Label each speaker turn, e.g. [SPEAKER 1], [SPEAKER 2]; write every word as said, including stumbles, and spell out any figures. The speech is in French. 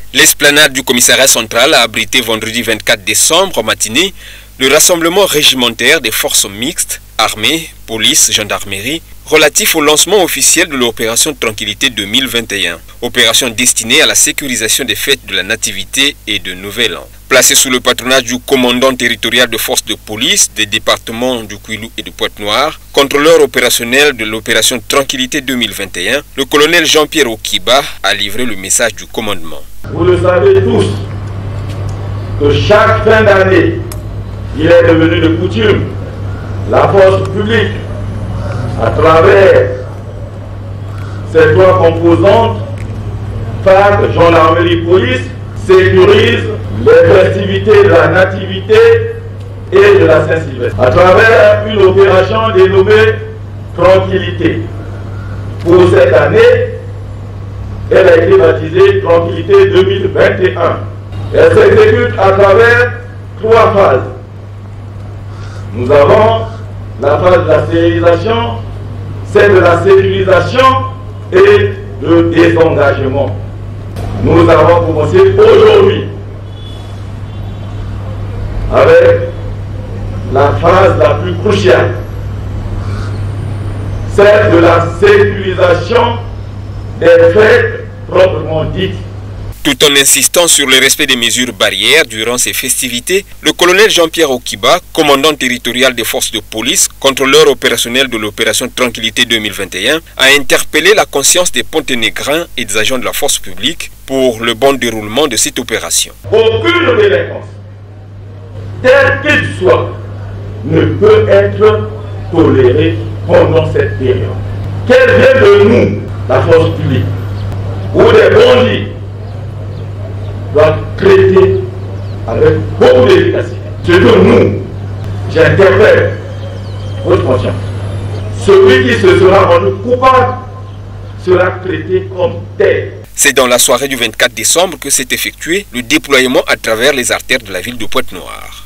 [SPEAKER 1] L'esplanade du commissariat central a abrité vendredi vingt-quatre décembre en matinée le rassemblement régimentaire des forces mixtes, armée, police, gendarmerie, relatif au lancement officiel de l'opération Tranquillité deux mille vingt et un, opération destinée à la sécurisation des fêtes de la Nativité et de Nouvel An. Placé sous le patronage du commandant territorial de force de police des départements du Kwilu et de Pointe-Noire, contrôleur opérationnel de l'opération Tranquillité deux mille vingt et un, le colonel Jean-Pierre Okiba a livré le message du commandement.
[SPEAKER 2] Vous le savez tous, que chaque fin d'année, il est devenu de coutume, la force publique, à travers ces trois composantes, F A C, gendarmerie, police, sécurise les festivités de la Nativité et de la Saint-Sylvestre, à travers une opération dénommée Tranquillité. Pour cette année, elle a été baptisée Tranquillité deux mille vingt et un. Elle s'exécute à travers trois phases. Nous avons la phase de la stérilisation, celle de la sécurisation et le désengagement. Nous avons commencé aujourd'hui avec la phase la plus cruciale, celle de la sécurisation des fêtes proprement dites.
[SPEAKER 1] Tout en insistant sur le respect des mesures barrières durant ces festivités, le colonel Jean-Pierre Okiba, commandant territorial des forces de police, contrôleur opérationnel de l'opération Tranquillité deux mille vingt et un, a interpellé la conscience des Ponténégrins et des agents de la force publique pour le bon déroulement de cette opération.
[SPEAKER 2] Aucune délinquance, telle qu'elle soit, ne peut être tolérée pendant cette période. Qu'elle vienne de nous, la force publique, ou des bandits, doit traiter avec beaucoup d'efficacité. Ce que nous, j'interpelle votre conscience. Celui qui se sera rendu coupable sera traité comme tel.
[SPEAKER 1] C'est dans la soirée du vingt-quatre décembre que s'est effectué le déploiement à travers les artères de la ville de Pointe-Noire.